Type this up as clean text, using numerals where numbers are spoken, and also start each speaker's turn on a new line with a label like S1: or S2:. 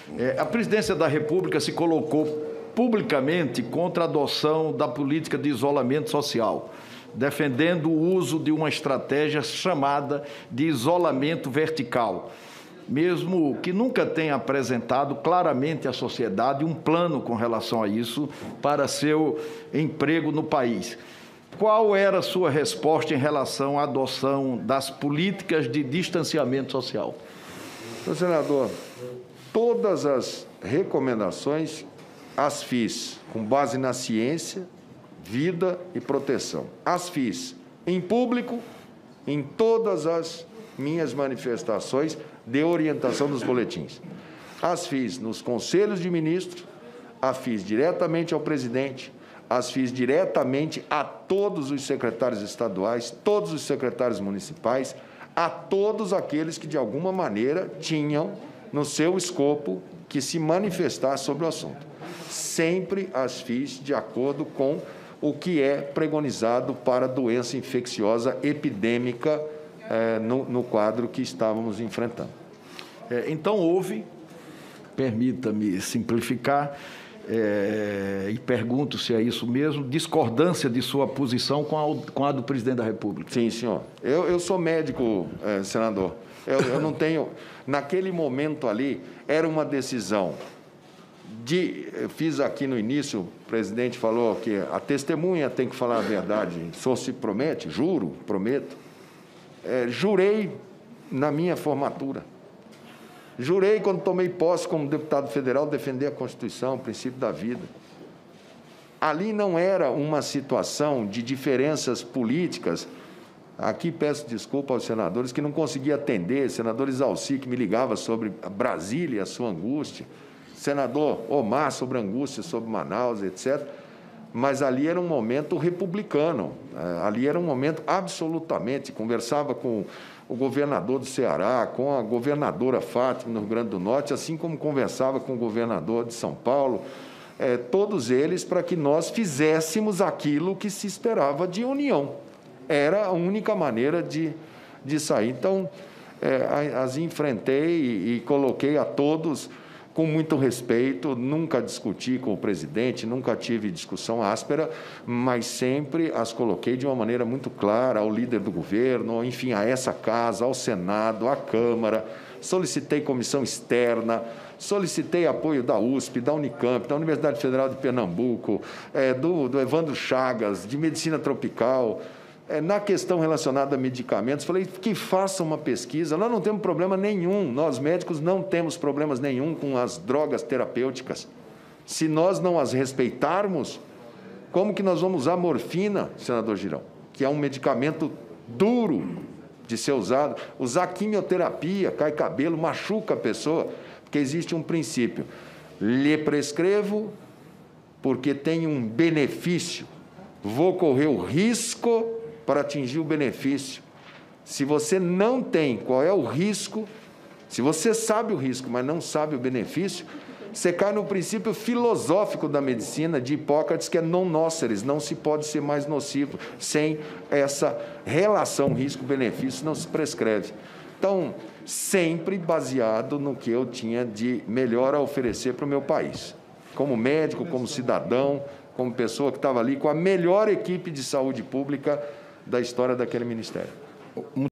S1: A presidência da República se colocou publicamente contra a adoção da política de isolamento social, defendendo o uso de uma estratégia chamada de isolamento vertical, mesmo que nunca tenha apresentado claramente à sociedade um plano com relação a isso para seu emprego no país. Qual era a sua resposta em relação à adoção das políticas de distanciamento social?
S2: Senador, todas as recomendações as fiz com base na ciência, vida e proteção. As fiz em público, em todas as minhas manifestações de orientação dos boletins. As fiz nos conselhos de ministros, as fiz diretamente ao presidente, as fiz diretamente a todos os secretários estaduais, todos os secretários municipais, a todos aqueles que, de alguma maneira, tinham no seu escopo que se manifestar sobre o assunto. Sempre as fiz de acordo com o que é pregonizado para a doença infecciosa epidêmica no quadro que estávamos enfrentando.
S1: Então, houve, permita-me simplificar, e pergunto se é isso mesmo, discordância de sua posição com a do presidente da República.
S2: Sim, senhor. Eu sou médico, senador. Eu não tenho... Naquele momento ali, era uma decisão eu fiz aqui no início, o presidente falou que a testemunha tem que falar a verdade. Só se promete, juro, prometo. Jurei na minha formatura. Jurei, quando tomei posse como deputado federal, defender a Constituição, o princípio da vida. Ali não era uma situação de diferenças políticas. Aqui peço desculpa aos senadores que não consegui atender, senador Isalci, que me ligava sobre Brasília, a sua angústia, senador Omar sobre a angústia, sobre Manaus, etc. Mas ali era um momento republicano, ali era um momento absolutamente, conversava com o governador do Ceará, com a governadora Fátima, no Rio Grande do Norte, assim como conversava com o governador de São Paulo, todos eles para que nós fizéssemos aquilo que se esperava de união. Era a única maneira de sair. Então, as enfrentei e coloquei a todos com muito respeito, nunca discuti com o presidente, nunca tive discussão áspera, mas sempre as coloquei de uma maneira muito clara ao líder do governo, enfim, a essa casa, ao Senado, à Câmara, solicitei comissão externa, solicitei apoio da USP, da Unicamp, da Universidade Federal de Pernambuco, do Evandro Chagas, de Medicina Tropical. Na questão relacionada a medicamentos, falei que faça uma pesquisa. Nós não temos problema nenhum, nós médicos não temos problemas nenhum com as drogas terapêuticas. Se nós não as respeitarmos, como que nós vamos usar morfina, senador Girão, que é um medicamento duro de ser usado? Usar quimioterapia, cai cabelo, machuca a pessoa, porque existe um princípio. Lhe prescrevo porque tem um benefício, vou correr o risco para atingir o benefício. Se você não tem qual é o risco, se você sabe o risco, mas não sabe o benefício, você cai no princípio filosófico da medicina de Hipócrates, que é non nocere, não se pode ser mais nocivo. Sem essa relação risco-benefício, não se prescreve. Então, sempre baseado no que eu tinha de melhor a oferecer para o meu país. Como médico, como cidadão, como pessoa que estava ali com a melhor equipe de saúde pública da história daquele ministério.